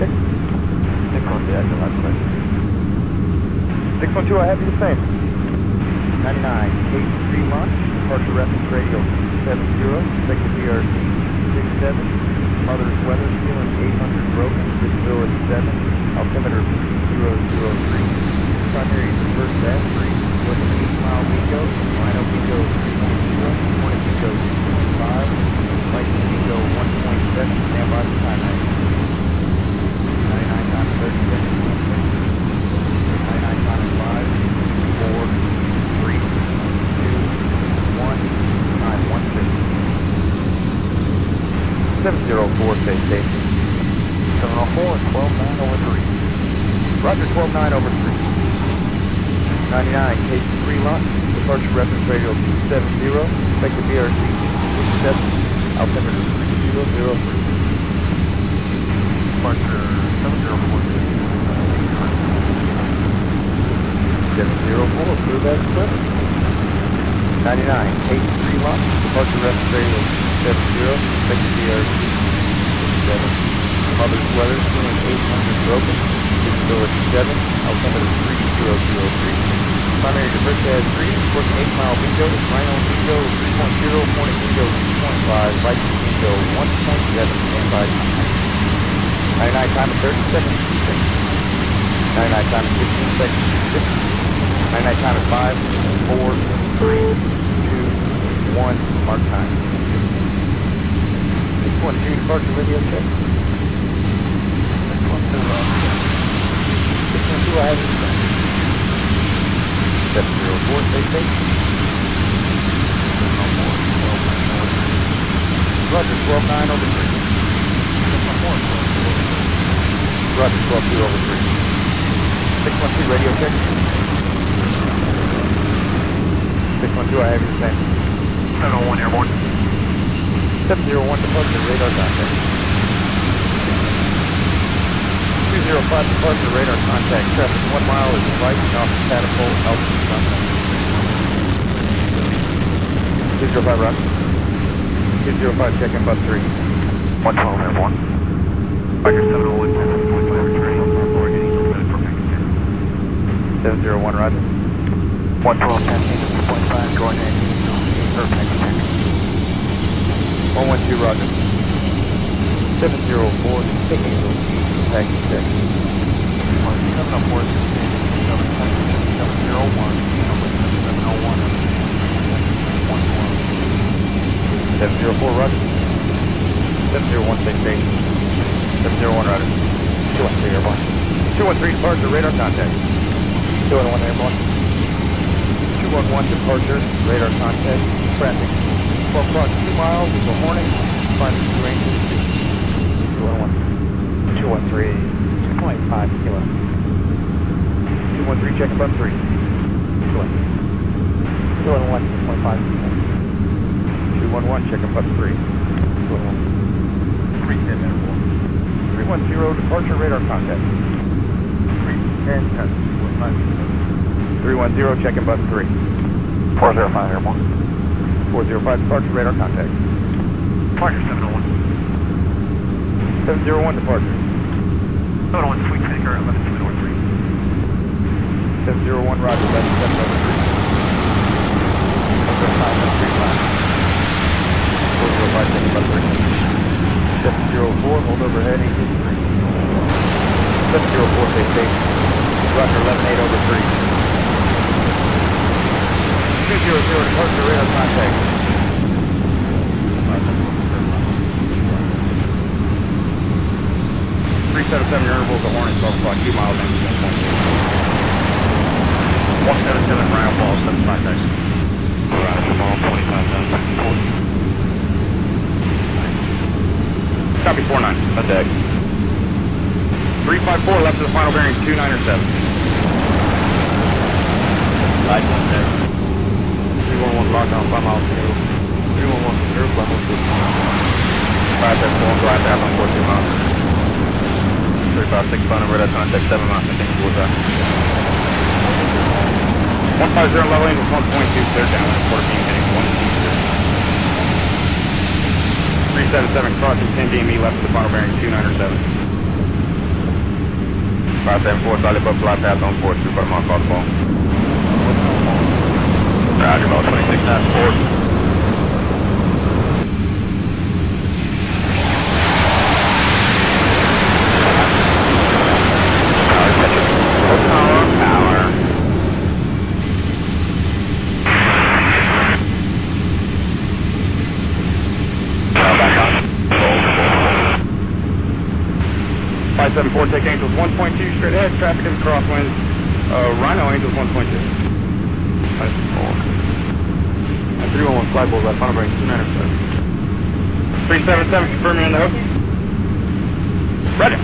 check. 612, active last question. 612, I have you the same. 99, K3 launch, departure reference radio 70, expected BRC 67, mother's weather, feeling 800 broken, visibility 7, altimeter 003, primary reverse dash 3, with an 8-mile bingo, Rhino bingo 3.0, Hornet bingo 2.5, Lightning bingo 1.7, stand by for time 99 times 30 seconds, 99 times 5, 4, 3, 2, 1, time 1 second. 704, stay safe. 704 and 12.9 over 3. Roger, 12.9 over 3. 99, K3 launch, departure reference radio 270, expected BRC 67, altimeter 3003. Departure 704, approve as equipped. 99, K3 launch, departure reference radio 270, expected BRC 67, mother's weather, feeling 800 broken, visibility 7, altimeter 3003. Primary diverse has 3, working 8-mile bingo, Rhino bingo 3.0, Hornet bingo 2.5, Lightning bingo 1.7, standby. 99 time at 30 seconds, 6. 99 time at 15 seconds, 6. 99 time at 5, 4, 3, 2, 1, mark time. 612 departure radio check. 612, 612, I have it. 704, stay safe. Roger, 12.9 over 3. Roger, 12.2 over 3. 612, radio check. 612, I have your same. 701 airborne. 701 departure, radar contact. 205 departure, radar contact, traffic 1 mile is rising off the catapult, altitude contact. 205 roger. 205 check in bus 3. 112 airborne. Roger, 701, 10.5 radio, coordinating permitted for Mexican. 701 roger. 112, 10.5, coordinating for Mexican. 112 roger. 704, take Angel G, package check. 704, 704 roger. 701 stay safe. 701 roger. 213 airborne. 213 departure, radar contact. 211 airborne. 211 departure, radar contact, traffic. 12 o'clock, 2 miles is a Hornet, final range is 211. 213, 2.5 kilo. 213, check bus 3. 211, 2.5 kilo. 211, check bus 3. 211. 310 airborne. 310, departure, radar contact. 310, 310, check bus 3. 405 airborne. 405, departure, radar contact. Roger, 701. 701, departure. 701, sweet taker, 11203. 701, roger, that's 703. 405, check bus 3. 704, hold overhead, 853. 704, stay safe. Roger, 11-8 over 3. 200, departure, radar contact. 377, your interval's a Hornet, 12 o'clock, 2 miles, 177, round ball, 75 days. Roger, ball, 25,000. Copy 49, that's deck. 354, left to the final bearing, 297. Light on deck. 311, lockdown, 5 miles, 311, 0, 5 miles, 5 that's 4, drive down, 142 miles. 356, final radar contact, 7 miles, I think it's worth that. 150, level angle, 1.2, clear down, quarter beam heading 1. 377, crossing 10 DME, left to the final bearing, 297. 574, solid above fly path on 4, 2 for the mark, call the ball. Roger, ball 26 knots, 4. Power. 574, take Angels 1.2 straight ahead, traffic in the crosswind. Rhino Angels 1.2. 574. And 311 flyby left, on bring 297. 377, confirming in the hook. Roger.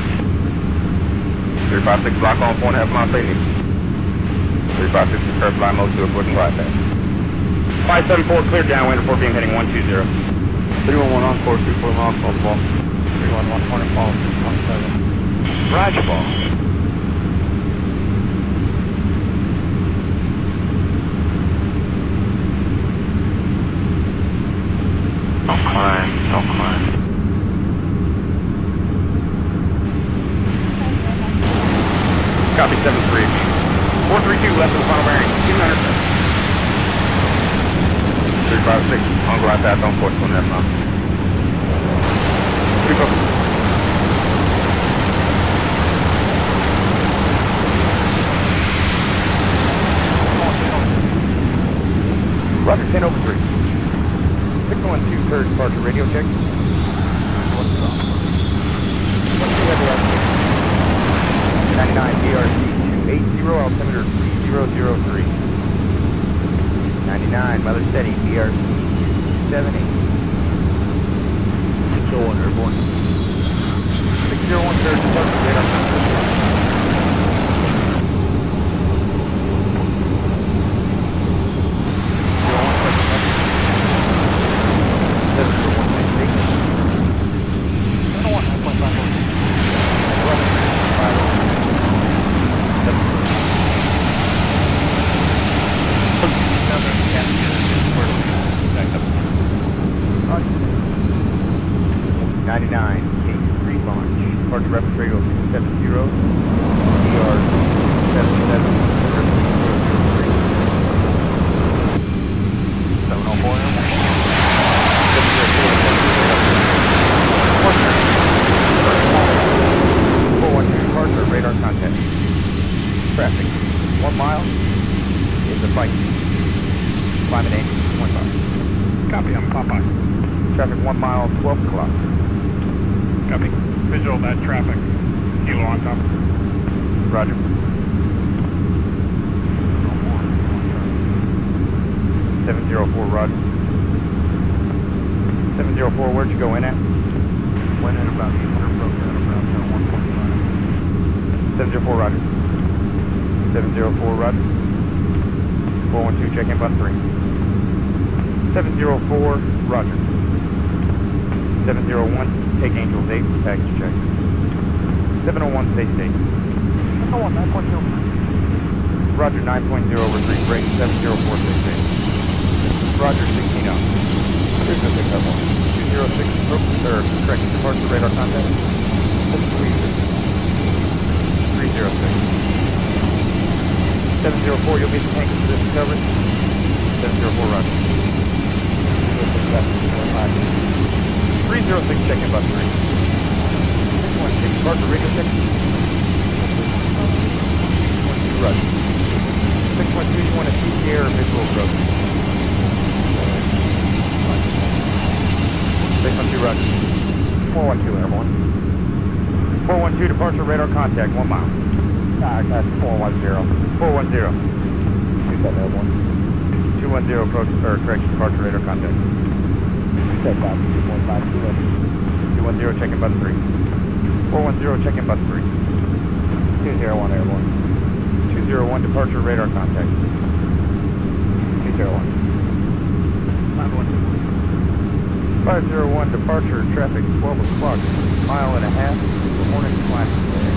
356, block on 4.5 miles, stay neat. 356, curve fly mode 2, approaching glide path. 574, clear downwind, report being heading 120. 311 on course, 34 miles, call the ball. 311 corner, follow 617. Roger, ball. Don't climb, don't climb. Copy 7-3. 432 left of the final bearing, 200. 356, on glide path on course, 1.5 miles. 356. Roger, 10 over 3. 612, third departure, radio check. 1-2 99 BRC 280, altimeter 3003. 99, Mother Steady, BRC 278. 601, airborne. 601, third departure, radar contact. 99, K3 launch. Departure reference radio 270, DR 77, 704. 412 departure, radar contact. Traffic 1 mile is the fight. Climate angle 1 mile. Copy, I'm Popeye. Traffic 1 mile, 12 o'clock. Copy. Visual that traffic. Kilo on top. Roger. 704, Roger. 704, where'd you go in at? Went in about 800, broke out about 1.5. 704, Roger. 704, Roger. 412, check in bus 3. 704, Roger. 701, take Angels 8, package check. 701, stay safe. 701, 9.0. Roger, 9.0, retreat break, 704, stay safe. Roger, 16 up. Here's the pickup one. 206, approach the third, correct departure radar contact. 306. 704, you'll be the tank for this coverage. 704, Roger. 306, check in bus 3. 616, departure radio check. 612, Roger. 612, you want a CTA or visual approach? 612, Roger. 412, airborne. 412, departure radar contact, 1 mile. That's 410. 410. 27, airborne. 210, approach, or correction, departure radar contact. 210, check-in bus 3. 410, check-in bus 3. 201, airborne. 201, departure radar contact. 201. 501, departure, traffic 12 o'clock, mile and a half, Hornet Flash.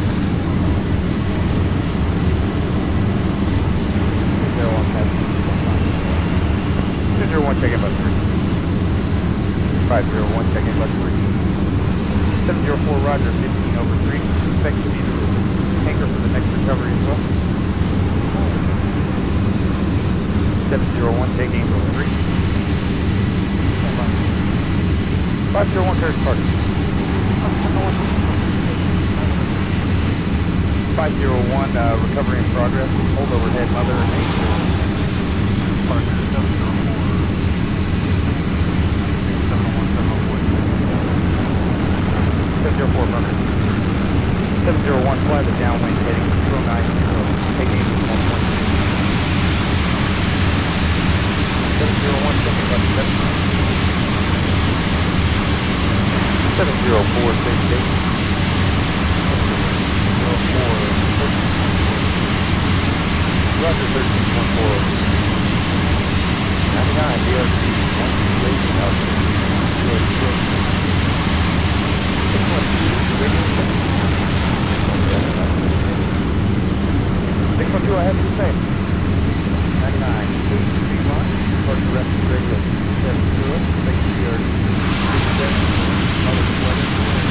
201, check-in bus 3. 501, check-in bus 3. 704, Roger, 15 over 3. Expect to be the anchor for the next 501 clear departure. 501, recovery in progress. Hold overhead, mother and 8. Departure 704. 704, brother. 701, fly the downwind heading 290, take aim at 1.2. 701, taking about 704, stay state. 704, Roger 13.4. 99, DRC, 128, out. 612, I have you the same. 99, 83 launch, departure rest radio 270, make sure you're 37, other weather,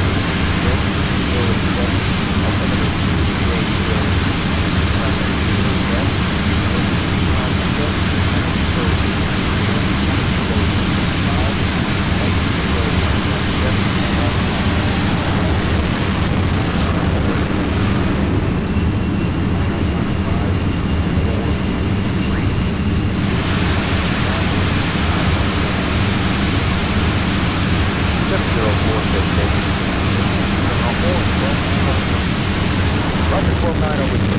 Roger 12-9 over 3.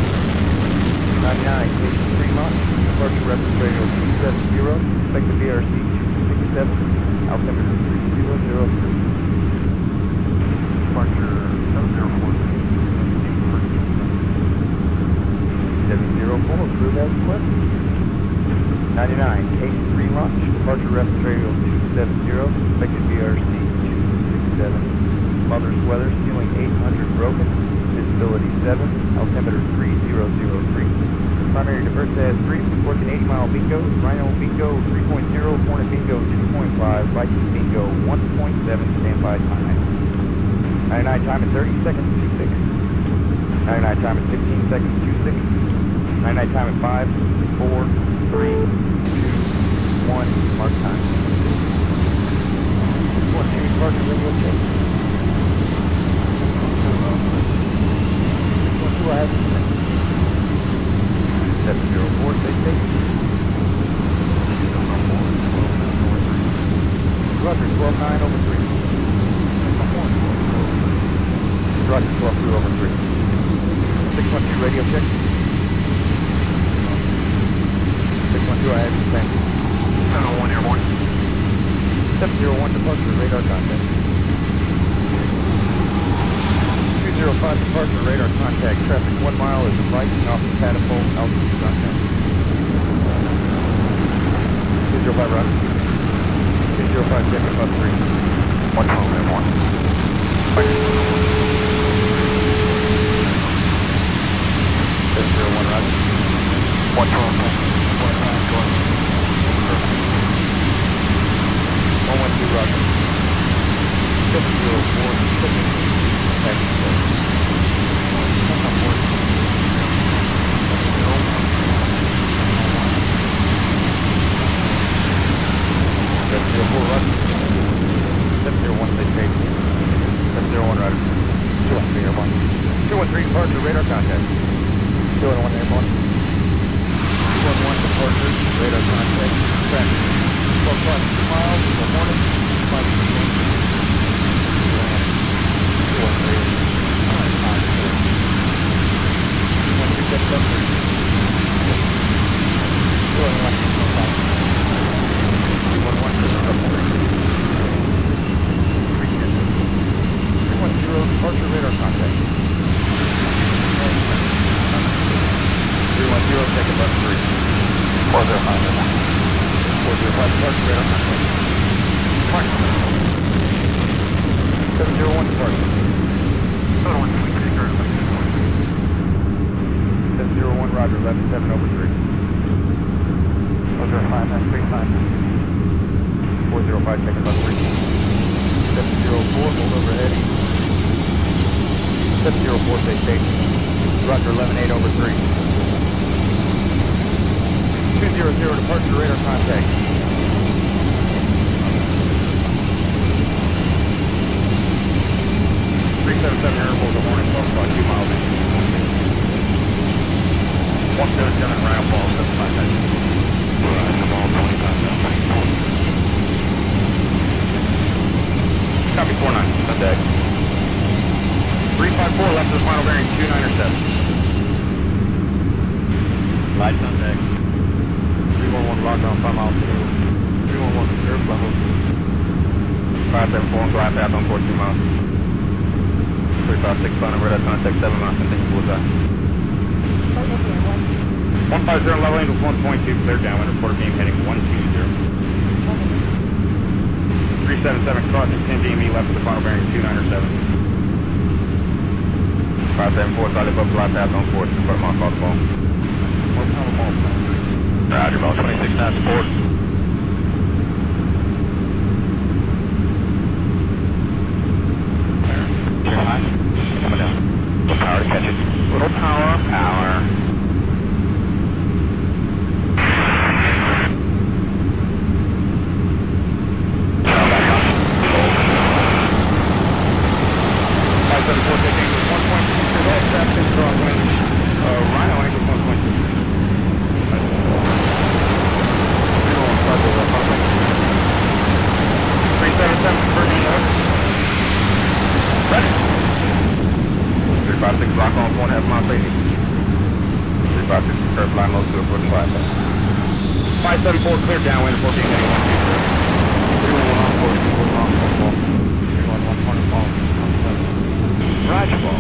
99, station 3 Mach, departure reference radio 270, expect the BRC 267, altimeter 3003. Departure 704, approve as requested. 99, case 3 launch, departure reference radio 270, expected BRC 267, mother's weather, ceiling 800 broken, visibility 7, altimeter 3003. Primary diverse as 3, working 80 mile bingo, Rhino bingo 3.0, Hornet bingo 2.5, Viking bingo 1.7, standby time. 99 time at 30 seconds, 26. 99 time at 15 seconds, 26. 99 time at 5, 4, 3, 2, 1, mark time. 1, 2, departure radio check. 1, 2, I have 704, stay safe. Roger, 12-9 over 3. Roger, 12-2 over 3. 612 radio check. 612, I have you same. 701 airborne. 701 departure, radar contact. 205 departure, radar contact. Traffic 1 mile is rising off the catapult, altitude contact. 205 roger. 205 check above 3. 112 airborne. 701 roger. 112. 112 roger. 704, taxi code. 704 roger. 701 stay safe. 701 roger. 213 airborne. 213 departure, radar contact. 211 airborne. 211 departure, radar contact. Traffic 12 plus 2 miles, the Hornet, 5 departure radar contact. 310, take above 3. 405 airborne. 405 departure radar contact. 701 departure. 701 roger, 11-7 over 3. 405, that's 3 times. 405, take above 3. 704, hold overhead. 704, stay safe. Roger, 11-8 over 3. 200 departure radar contact. 377 airport the morning, so about 2 miles in. 177 round ball, 75 seconds. Right, the ball, 25 seconds. Copy 49, contact. 354 left to the final bearing, 297. Light contact. 311 lockdown, 5 miles to 311 reserve level. 574 on glide path on 42 miles. 356 final radar contact, 7 miles, continue bullseye. 150 level angles 1.2, clear downwind, reporter beam heading 120. 377 crossing 10 DME left to the final bearing, 297. 574 solid above glide path on 4, put them on, call the ball. Roger, ball 26 knots support. Coming down. Little power to catch it. Little power. Power. 574 take angle 1.2 for that. That's in crosswind. Rhino angle 1.2. 377 converging north. Ready. 356 block on 4.5 miles lady. 356 curve line low to a foot and glide. 574 clear downwind, 14 heading 120. 311 Roger ball.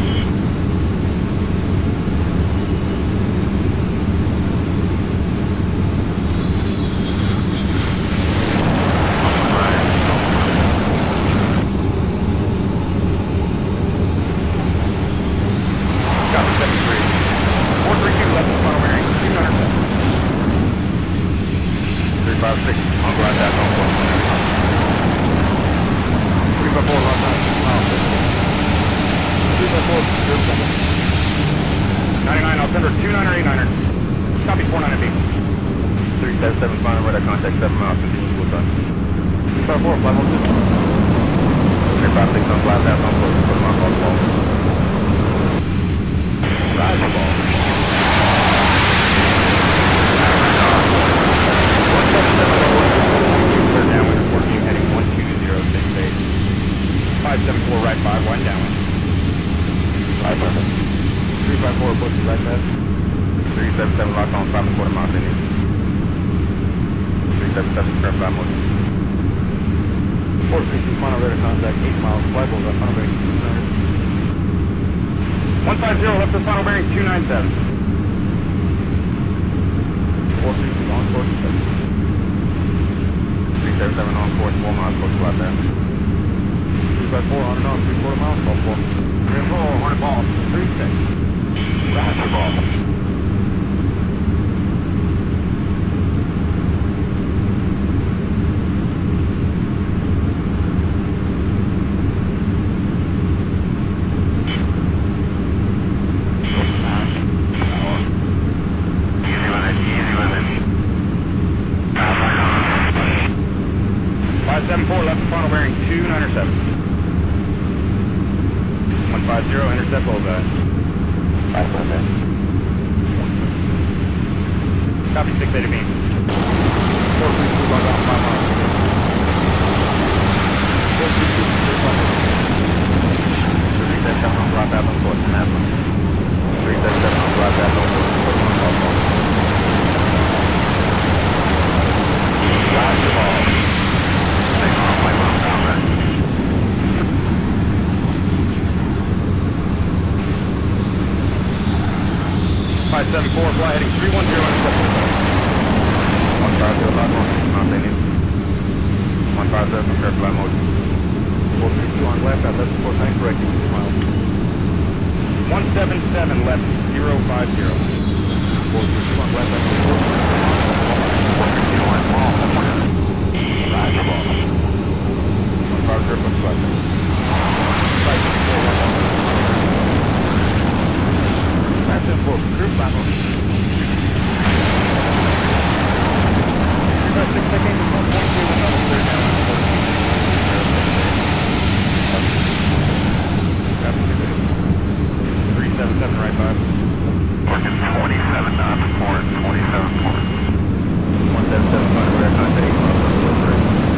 377 right 5. Working 27 knots port, 27 port. 177 final rear contact 8 miles left to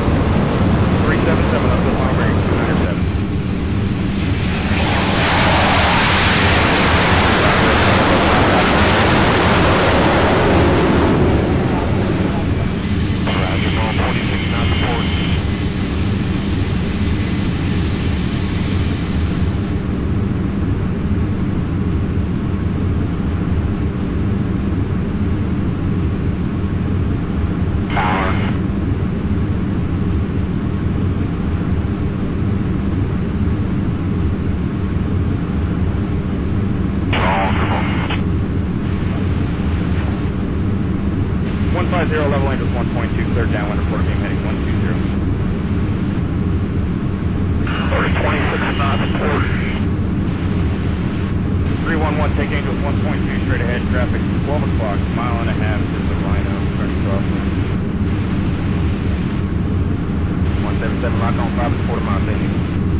377 up to the final bearing 297. Roger, going 46 knots port. Level angels 1.2, clear downwind, report beam heading 120. Over 26 knots port. 311, take angels 1.2, straight ahead, traffic 12 o'clock, mile and a half to the Rhino, turning crosswind. 177, lock on 5 and quarter mile, taking.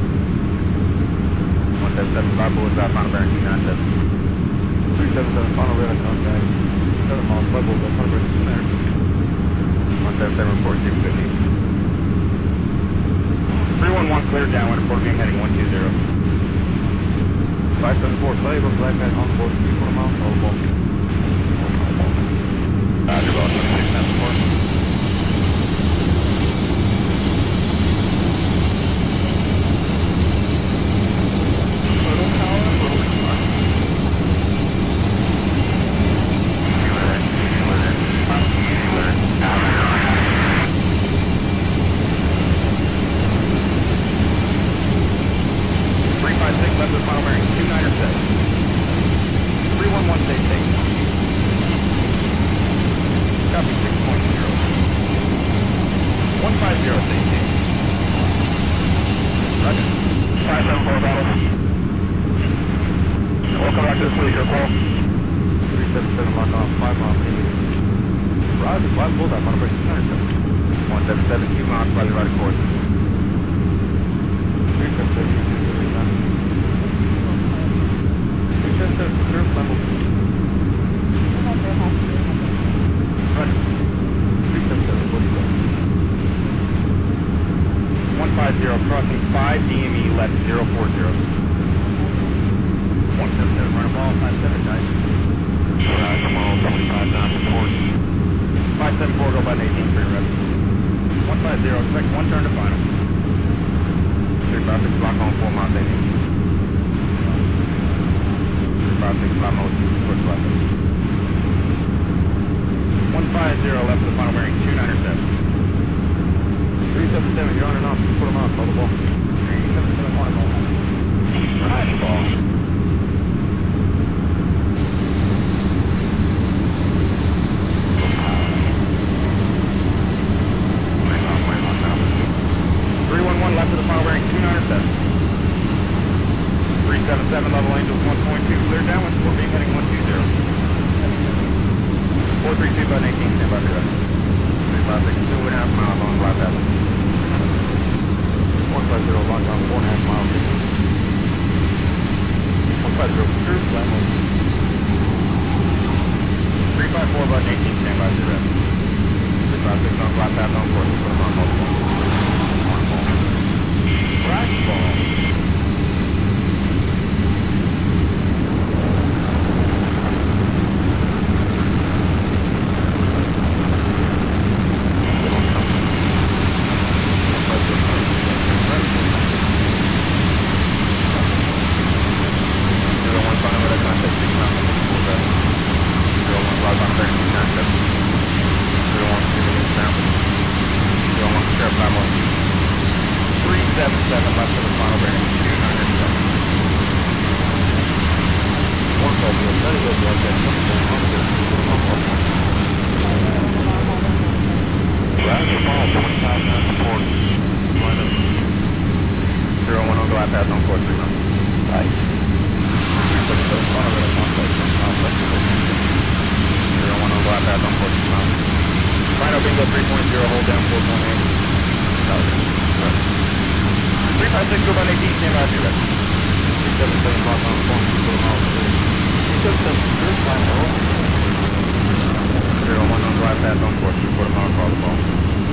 177, 5 bullets out, final bearing 297. 377, final radar contact, 7 miles, 5 bullets out, final bearing 297. 177, report 250. 311, clear downwind, report beam heading 120. 574, label, flag pad on board, 3 miles, all aboard. Roger, boss, 6 knots report. Total power, rolling mark. Left of the final bearing, 297. 311 stay safe. Copy 6.0. 150 stay safe. Roger. 574 battle. Welcome back to the police call. 377 lock off, 5 miles. Roger, 5 bullseye, final bearing 297. 177, 2 miles, probably right of course. 377. Surf level. Roger. 377, what do you got? 150, crossing 5 DME left 040. 177, run a ball, 57, guys. Roger, ball, 25 knots port. 574, go by 18, 3 reps. 150, expect 1 turn to final. 356, lock on 4 miles, 18. 56, fly mode, push left. 150, left to the final bearing, 297. 377, you're on and off, put them off, hold the ball. 377, on and off. Nice ball. 311, left to the final bearing, 297. 377, level angels 1.2, clear downwind, support beam heading 120. 432 by 18, stand by 3 356, 2.5 miles on glide path. 150, lock on 4.5 miles. 150, true, flat mode. 354 by 18, stand by 3 356 on glide path on course, put them on multiple. Right ball. Rhino Bingo 3.0, hold down 4.8. 356, go by 18, stand by 2 reps. 377, lock on, 4, 4 miles. 01 on glide path on course, 3/4 mile across the ball.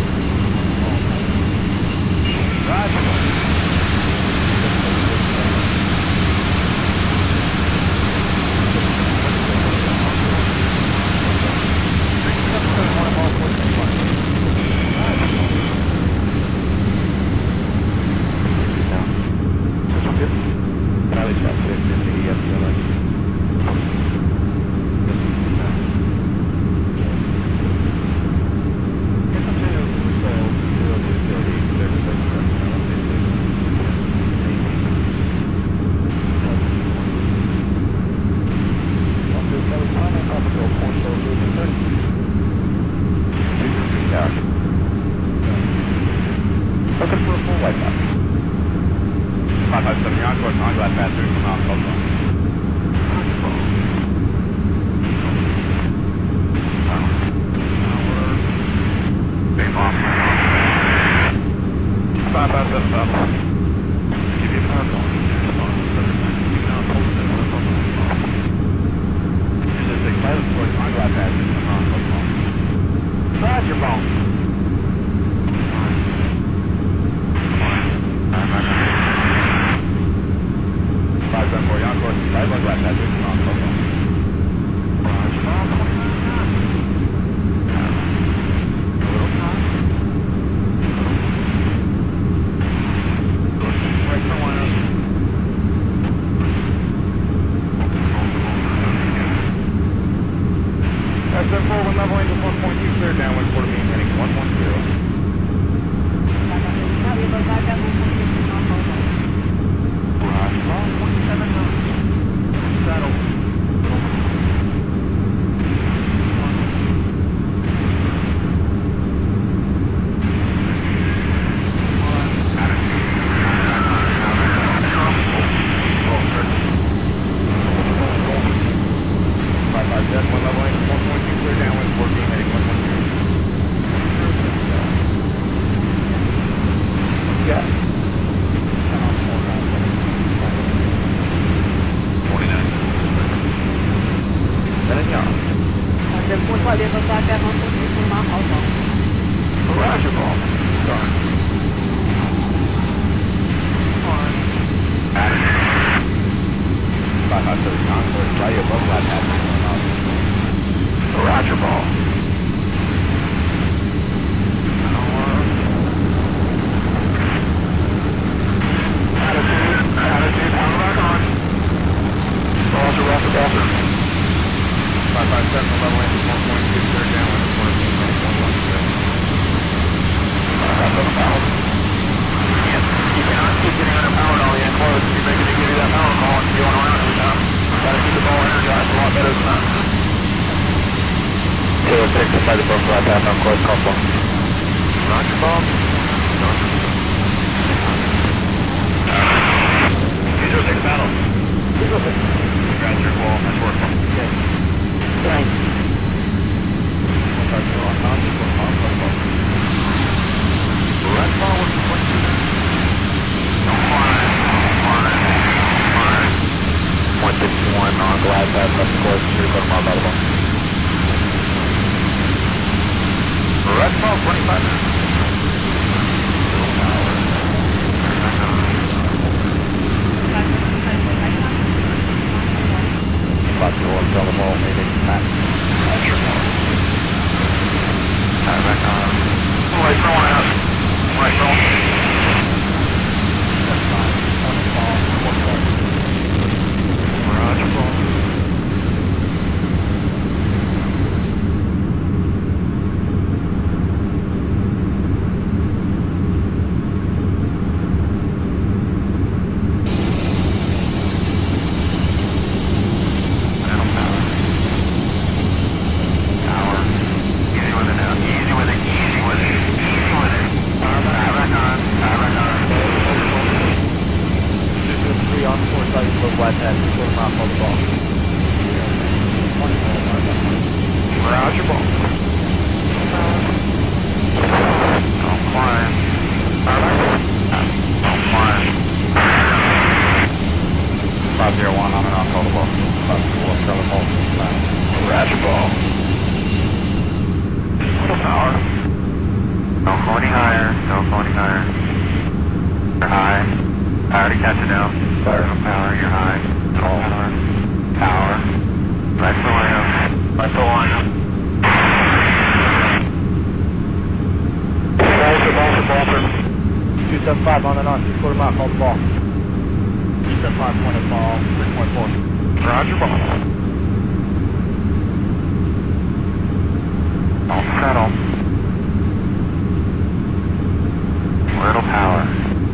Looking for a full white path. 557, you're on course, on glide path, 3 miles across the ball. Big bomb. 557, stop. Give you a power call. This is a pilot course, on glide path, 3 miles across the ball. Roger, ball. 574, you're on course, right on glide path, 3 miles across the ball. Roger, ball, 7-4, one level angels 1.2, clear downwind, quarter beam heading 110. Roger, 27 knots. Saddle. One level angels 1.2, clear downwind, quarter beam heading 110. Yeah. 49. Then you're on. Roger, ball. Start. 557, on course, right above glide path, 3 miles. Roger, ball. Attitude, power back on. Roger, roger, roger. 557, level engine 1.2, clear downwind, quarter beam heading 110. You cannot keep getting underpowered all the way in close. You're making it give you that power call and going around every time. Gotta keep the ball energized a lot better than that. 206, by the book, right path on course, call ball. Roger, ball. Roger. 206 battle. 206. Congrats, your wall. Nice work. Yes. Thanks. Red ball with 161 on glide path, left course, 3/4 mile out of ball. Red ball 25 minutes. 501, tell the ball, maybe back. Roger, ball. Back on. Right, throwing out. Right, throwing. That's fine. Roger, ball. On 4 sides, low flat pass, 4 miles off the ball. 375 on and on, 3/4 mile, call the ball. 375 pointed ball, 3.4. Roger, ball. All settle. Little power.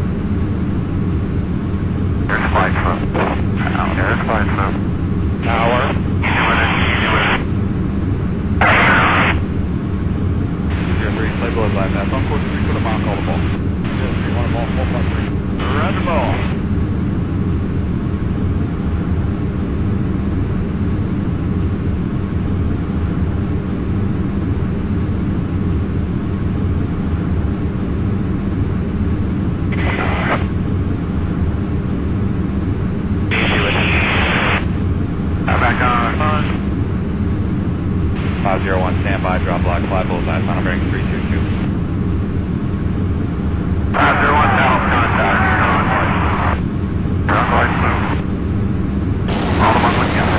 There's flight from. There's flight from. Power. You doing it, you doing it. 303, play below glide path. On course, 3/4 mile, call the ball. 303, 1 ball, 4.3. Roger, ball. Back on. 501, standby, drop block, fly bullseye, final bearing 322. 501, south contact. Ground lights move. All the ones together.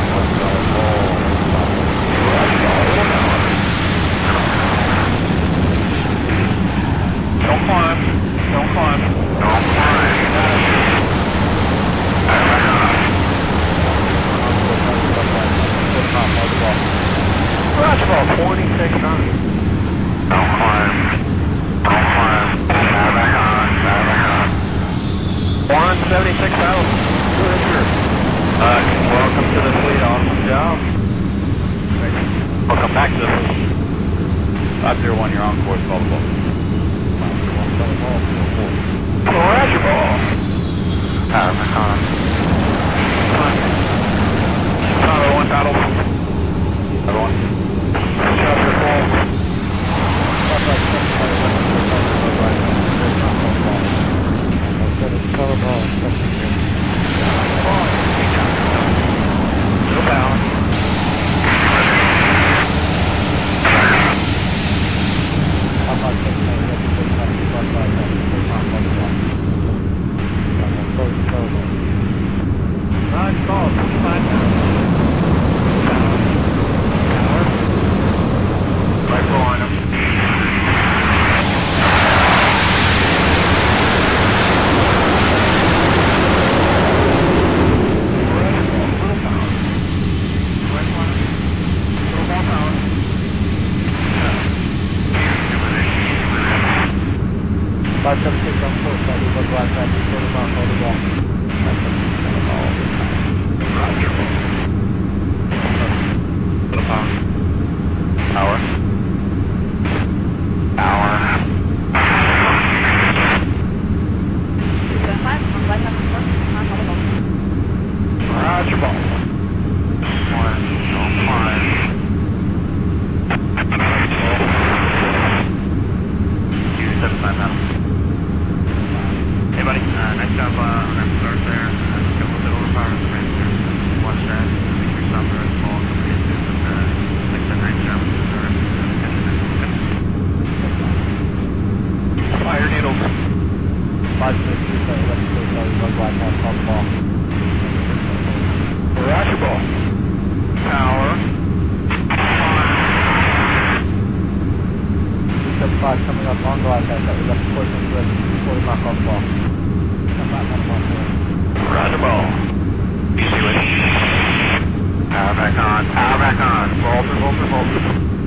Don't climb. Don't climb. Don't climb. Roger, ball, 26 on. Don't climb. Don't climb. Back on. Back on. 176,000. Good, sure. Welcome to the fleet. Awesome job. Welcome back to the fleet. 501, you're on course, call the ball. Roger, ball. Power back on. Power 1 battle. Other one. Chapter 4. Little power. Nice call. 55 now. Right behind him. Coming up on glide path, that was up to course and rest, 40 mile off the ball. Roger, ball. Easy with it. Power back on. Power back on. Volter, volter, volter.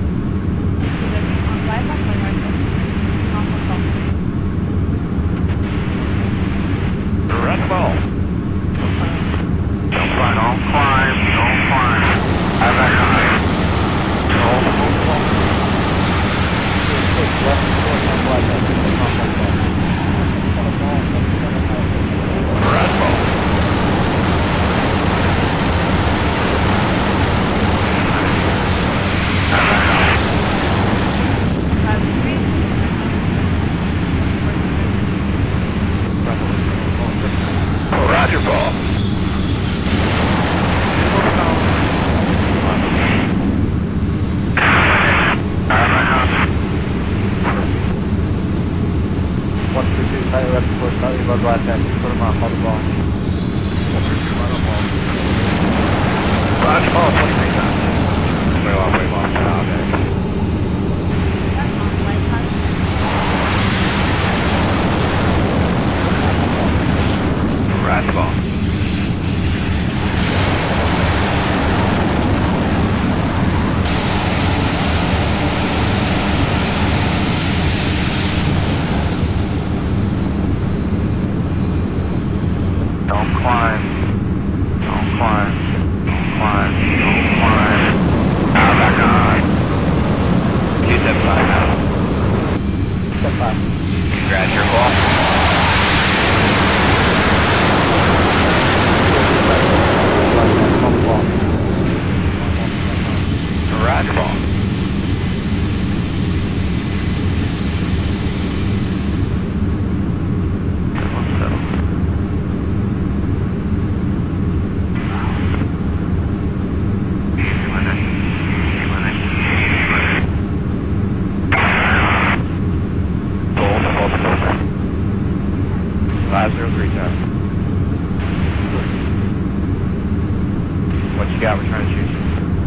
Roger, ball. Don't climb. Don't climb. Don't climb. Power back on. Volter, volter, volter. Red ball. Roger, ball. Glide path, 2/4 mile, call the ball. Roger, ball, 23 times. Way off, okay. initiation.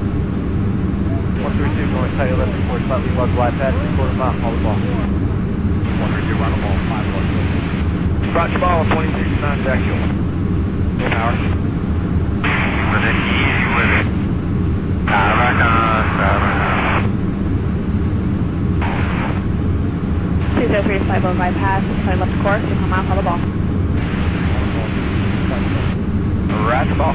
132 going tight left report, slightly above glide path, 3/4 mile, follow the ball. 132, run the ball, 5 1. Roger ball, 2369, Jack Hill. No power. With it, easy with it. Back on. 203 fly above bypass, slightly left course, 3/4 mile, follow the ball. Roger ball.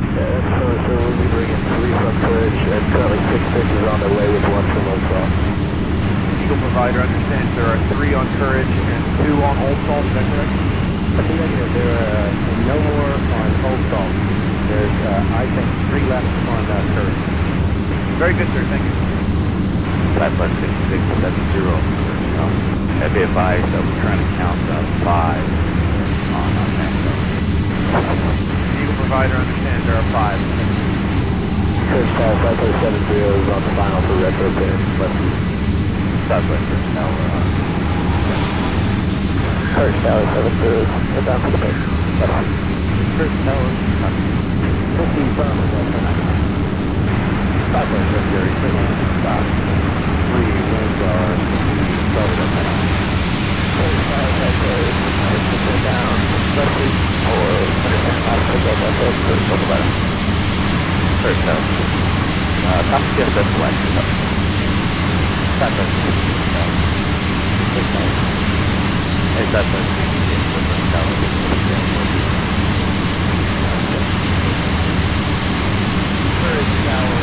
So we'll be bringing 3 from Bridge and currently 6 is on their way with 1 from Oak Cross. provider understands there are 3 on Courage and 2 on Old Salt, is that correct? There are no more on Old Salt. There's, I think, 3 left on Courage. Very good, sir, thank you. Flight plus 6670. That'd be advised that we're trying to count 5 on Mango. Eagle provider understands there are 5. First Flight plus 70 is on the final for retro pin. Southwest First Tower. First Tower 70 is down for the pin. First Tower 15 from Southwest 70 stop. 3 winds are started up now. First Tower 70 down. Especially for First Tower. Top skip that's black. Southwest. Hey, Southwest. First Tower.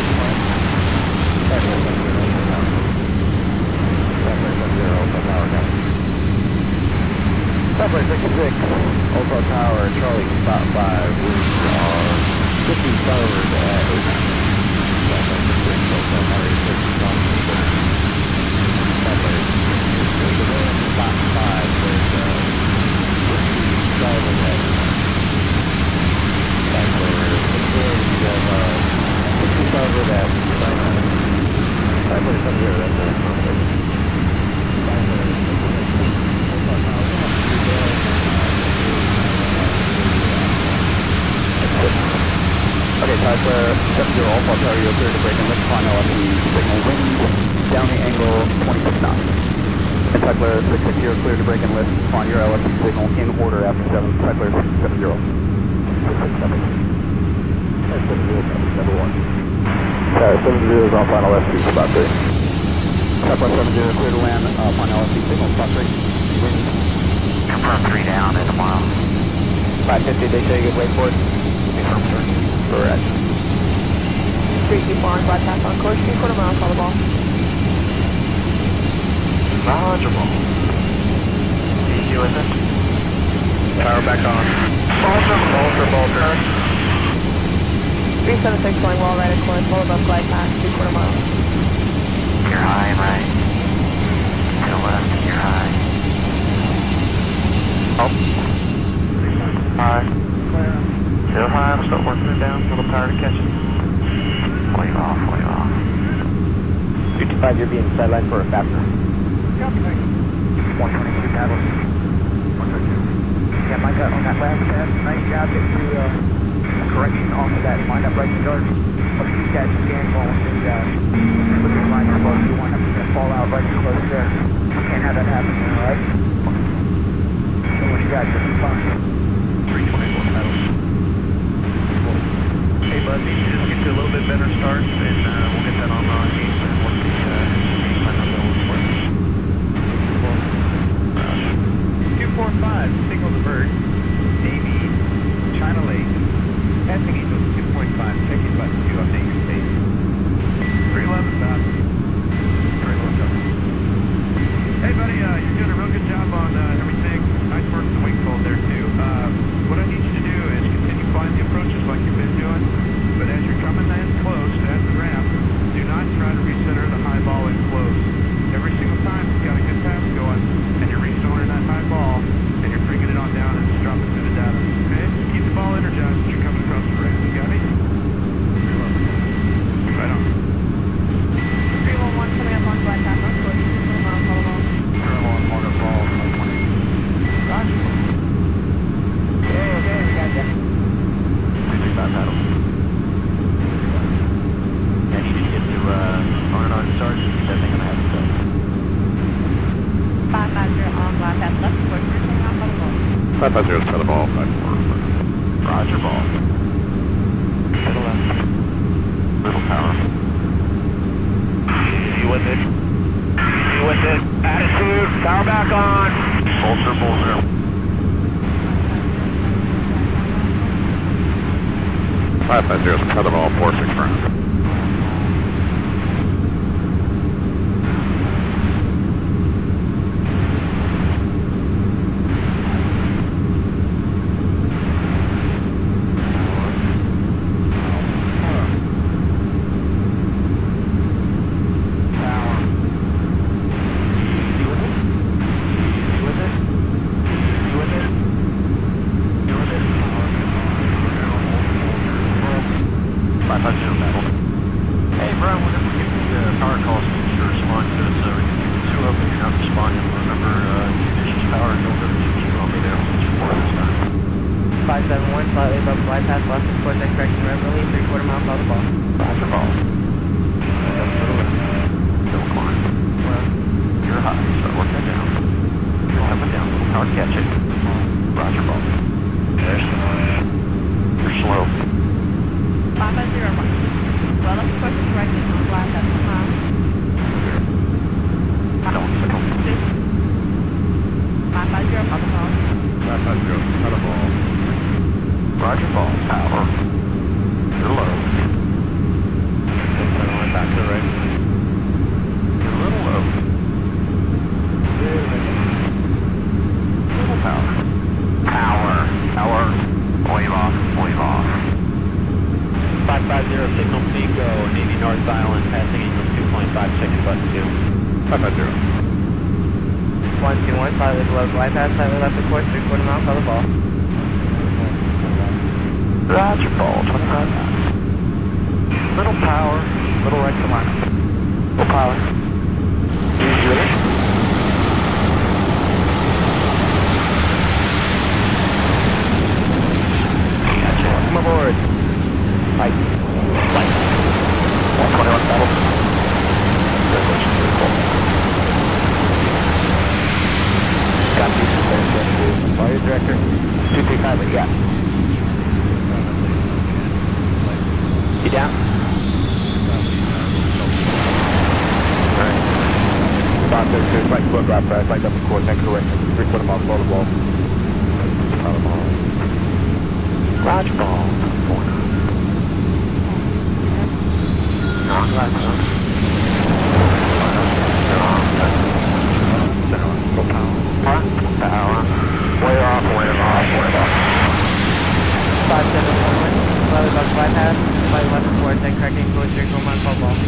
Subway 66, Ultra Tower, Charlie, stop by. We are 50 forward at 70 Alpha Tower, you're clear to break and lift on LFE signal wind, downey angle 26 knots. Cycler 660, you're clear to break and lift on your LFE signal in order after 7, Cycler 670. 670. 70, 70 is on final LFE, spot 3. Cycler 70, clear to land on LFE signal, spot 3. Wind. Confirm 3 down at a mile. 550, they say good wait for it. Confirm, sir. Correct. 324 on glide path on course, 3/4 mile, call the ball. Roger, ball. Easy with it. Power back on. Bolter. 376 flying wall right at course, well above glide path, 3/4 mile. You're high and right. To the left, you're high. Oh. High. Still high, I'm still working it down. A little power to catch it. Wave off. 55, you're being sidelined for a faster. 122 paddles. 122. Yeah, Mike, on that last test, nice job getting to correction off of that wind up right start. But you catch the scan ball and look at the line close, you wind up going to fall out right close there. Can't have that happen, alright? So what you got, just fine. 324 paddles. Hey, bud, need to just get to a little bit better start, and we'll get that online and work the plan on that one for you. 245, signal to bird, Navy, China Lake, passing Angels 2.5, checking button 2, update your state. 311 stop. 311 stop. Hey, buddy, you're doing a real good job on everything. Nice work in the wing fold there, too. What I need you to do is continue flying the approaches like you've been doing, but as you're coming in close at the ramp, do not try to recenter the high ball in close. Every single time you've got a good path going, and you're restoring that high ball, and you're bringing it on down and just dropping through the data. Okay? Keep the ball energized as you're coming across the ramp. You got me? Right on. 311 coming up on glide path on course, 3/4 mile, call the ball. 311, waterfall, 120. Roger. Okay, we got you. 335 paddles. And you need to get to R&R Sarge, keep that thing on the half side. 550 on glide path left course, 3/4 mile, call the ball. 550 set the ball, 5-4. Roger, ball. To the left. Little power. Easy with it. Attitude, power back on. Bolter. 550, set the ball, 4-6 round. slightly above glide path, left of course, and correction regularly, 3/4 mile, call the ball. Roger, ball. Still climb. Well, you're high, start working it down. You're coming down, little power, catch it. Roger, ball. There's you're slow. 5501. Well, left of course, and correction on glide path, 1 mile. Don't signal. 550, call the ball. 550, cut a ball. Roger, ball. Power. You're low. Back to the right. You're a little low. Little power. Power. Power. Wave off. Wave off. 550, signal C, go. Navy North Island, passing equals 2.5, checking button 2. 550. 121, slightly below glide path, slightly left of course, 3/4 mile, call the ball. Roger, ball. 25 knots. Little power. Little right to line. Little power. Usually. Gotcha. Come aboard. Light. Light. 121 settled. Congratulations, you're cool. Copy, fire director. 235, what do you got? You down? Alright. Stop there, too. Right foot, right fast, right up the course, next correction. 3/4 mile, follow the ball. Follow the ball. Roger, ball. Power. Way off, way off, way off. 571, slightly above glide path, slightly left of course, and correcting course, 3/4 mile, call the ball.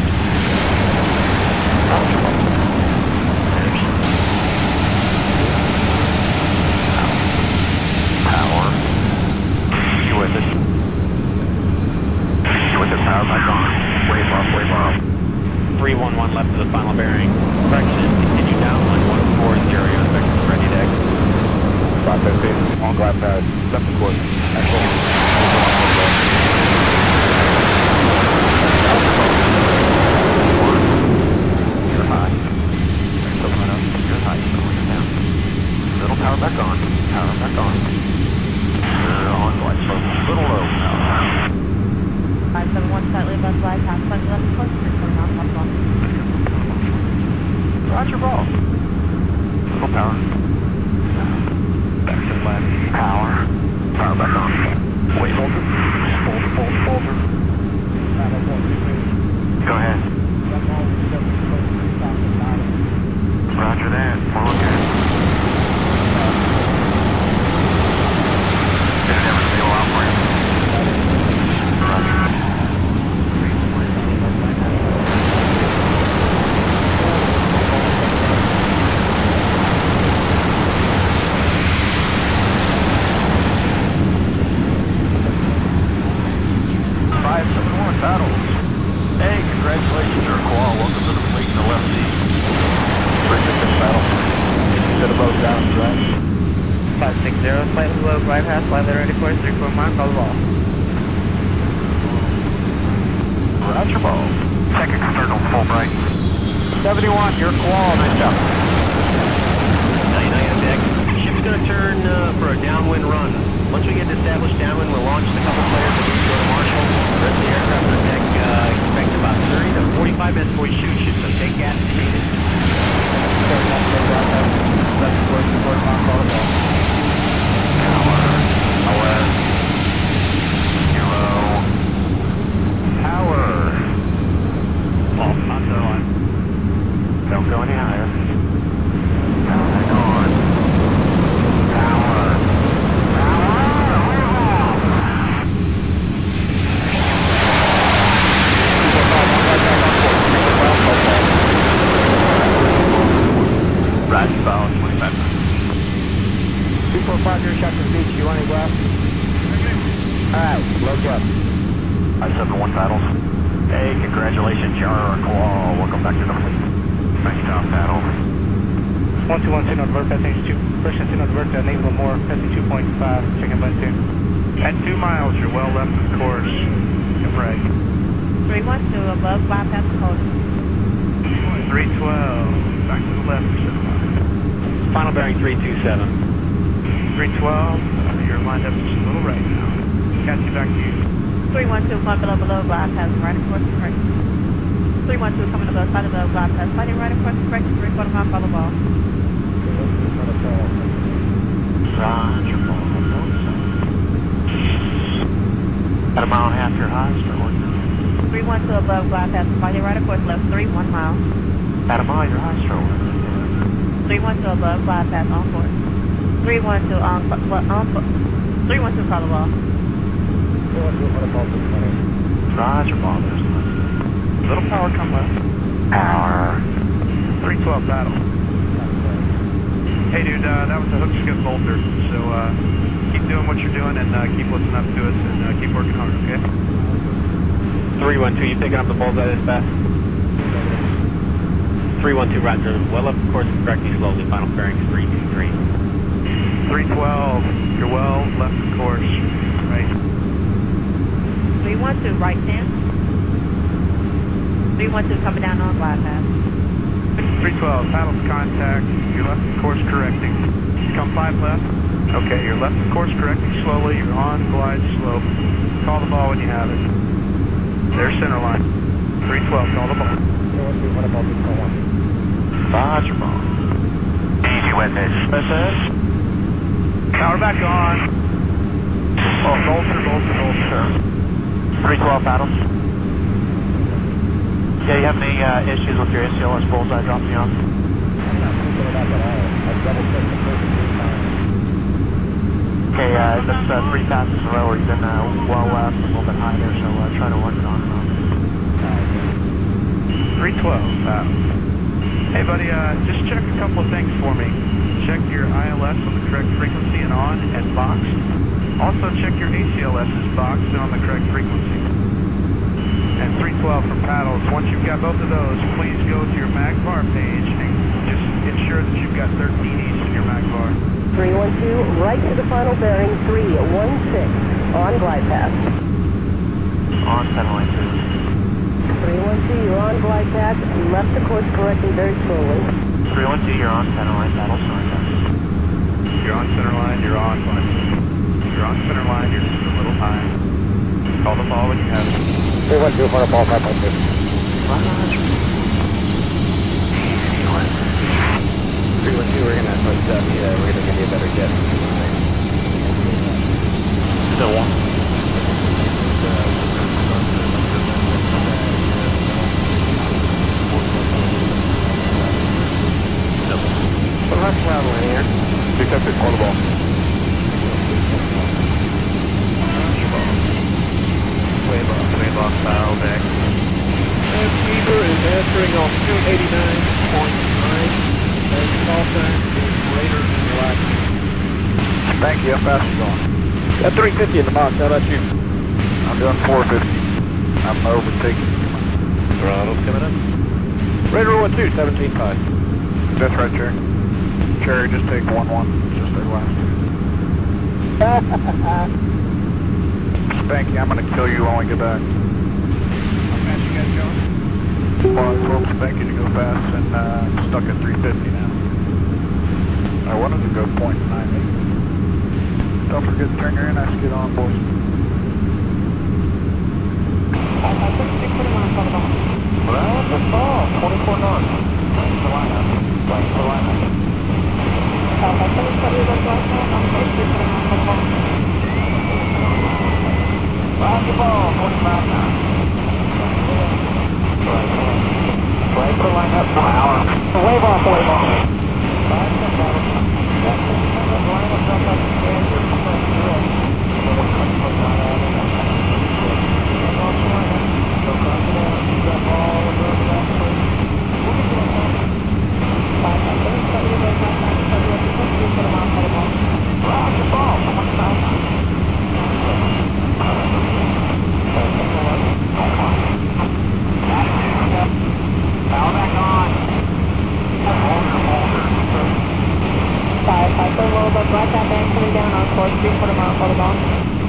Power. You with it? You with it? Power back on. Wave off, wave off. 311 left of the final bearing. Correction, continue downwind 140, vector ready deck. 550, on glide path, left of course. Excellent. You're high. You're high, you're going down. Little power back on. Power back on. On glide slope. Little low. 571, slightly above glide path, slightly left of course, 3/4 mile, call the ball. Roger, ball. Little power. Back to the left. Power. Power back on. Wave over. Folder. Go ahead. Roger that. Follow again. Did it ever feel out for you? Roger. Battles. Hey, congratulations, you're a koala. Welcome to the fleet in the left seat. Richard, this battle. Set a boat down, right? 560, slightly below glide path, slightly right of course, 3/4 mile, call the ball. Roger, ball. Second circle, full bright. 71, you're a koala. Nice job. 99 on deck. Ship's going to turn for a downwind run. Once we get established downwind, we'll launch the couple flares and go to Marshall. The rest of the aircraft on deck expect about 30 to 45 minutes before we shoot ship, so take gas if needed. Left of course, 3/4 mile, call the ball. Power. Zero. Power. Off on the line. Don't go any higher. Power back on. Power. Right, balance, 25. 245, your shot to the beach. You want any glass? Alright, load you up. 571 paddles. Hey, congratulations, you're a koala. Welcome back to the fleet. Nice job, paddle. 121 signal divert, passing 2, Russian signal divert, Navy Lemoore, passing 2.5, checking button 2. At 2 miles, you're well left of course. And right. 312 above bypass holding. 312, back to the left for center line. Final bearing 327. 312, you're lined up just a little right now. Catch you back to you. 312 coming below bypass, right of course correct. 312 coming above, side above bypass, sliding right of course correct, 3/4 mile, follow ball. Roger, ball. At a mile and a half, your highest or what? 312 above bypass, sliding right of course left, 1 mile. At a mile, your highest or what? 312 above bypass on course. 312 on 312 follow ball. Roger, ball. There's Little power come left. power. 312 battle. Hey dude, that was a hook skip bolter, so keep doing what you're doing and keep listening up to us and keep working hard, okay? 312, you picking up the bullseye this fast? 312, roger. Well up course and correcting slowly. Final bearing 323. 312, you're well left of course, right. 312 right 10. 312 coming down on bypass. 312, paddle to contact, you're left of course correcting. Come 5 left. Okay, you're left of course correcting slowly, you're on glide slope. Call the ball when you have it. There's center line. 312, call the ball. Roger, ball. Easy with this. Power back on. Oh, bolster. 312 paddles. Yeah, you have any issues with your ACLS bullseye dropping you off? Okay, that's 3 passes in a row where you've been well left, a little bit high there, so try to work it on and on. 312, hey buddy, just check a couple of things for me. Check your ILS on the correct frequency and on and boxed. Also check your ACLS's boxed and on the correct frequency. And 312 from paddles, once you've got both of those, please go to your MagVar page and just ensure that you've got 13 each in your MagVar. 312, right to the final bearing, 316, on glide path. On center line 312, you're on glide path, left the course correcting very slowly. 312, you're on center line, paddles, You're on center line, you're on line. You're on center line, you're just a little high. Call the ball when you have it. 312 for a ball 5.2. 312, we're gonna put we're gonna give you a better guess. Still one. Well, that's traveling here. Pick up your corner ball. Wave off, foul deck. And Beaver is answering on 289.9. And call time is greater than the last. Thank you, how fast you going? Got 350 in the box, how about you? I'm doing 450. I'm overtaking you. Throttle's coming up. Radar 12, 17.5. That's right, Cherry. Cherry, just take 1-1. Just take last. Thank you, I'm gonna kill you when we get back. How fast you guys going? Well, folks, thank you to go fast and stuck at 350 now. I wanted to go 0.98. Don't forget to turn your NS get on, boys. Well, that's all. 24 knots. Blank for lineup. Blank for lineup. Roger ball, 45 knots. Blank for lineup. Power. Wave off, wave off.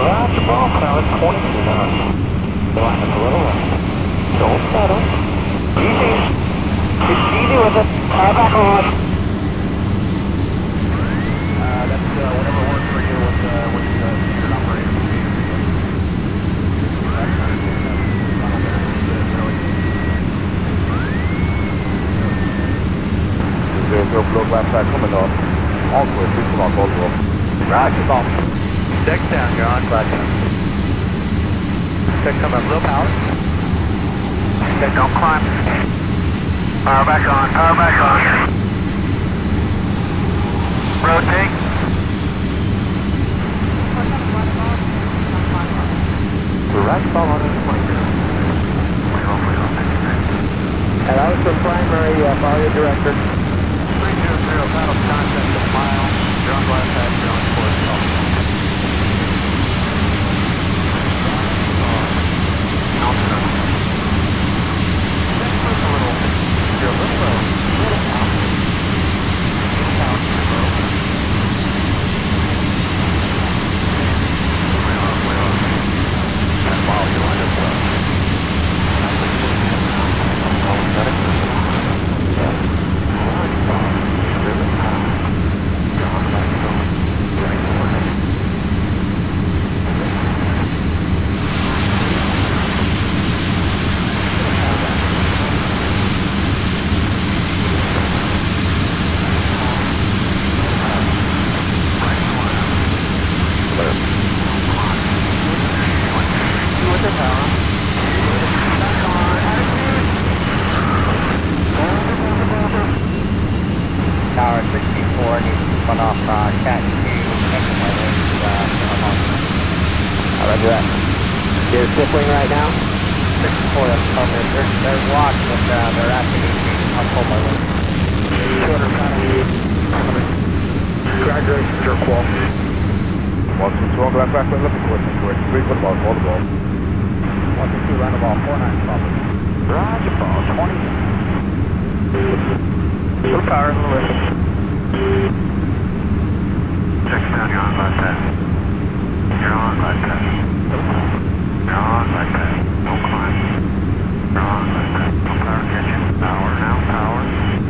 Roger, ball, pilot 22 knots. Line up a little left. Don't settle. Easy. It's easy with it. Back on. That's whatever works for you with the standard operator. There's no blow left side coming off. All clear, please come on, both of them. Roger, ball. Deck down, you're on glide down. Deck come up, low power. Deck don't climb. Power back on, power back on. Rotate. Right ball on the 22. And that was the primary follow director. 300, battle contact a mile. You're on glide path, you're on course. Tower 64 needs to run off Cat 2 next to my wings. Roger that. You're stippling right now? 64, that's coming. They're locked, but they're asking me to unfold my wings. Shorter paddle. Congratulations, jerk wall. 122 on glide back, we're looking for it. Correct. 3 for the ball, call the ball. 122, round the ball, 49 proper. Roger, ball 20. Low power, a little lift. Check down, you're on glide path. You're on glide path. You're on glide path. Don't climb. You're on glide path. No power catching. Power now, power.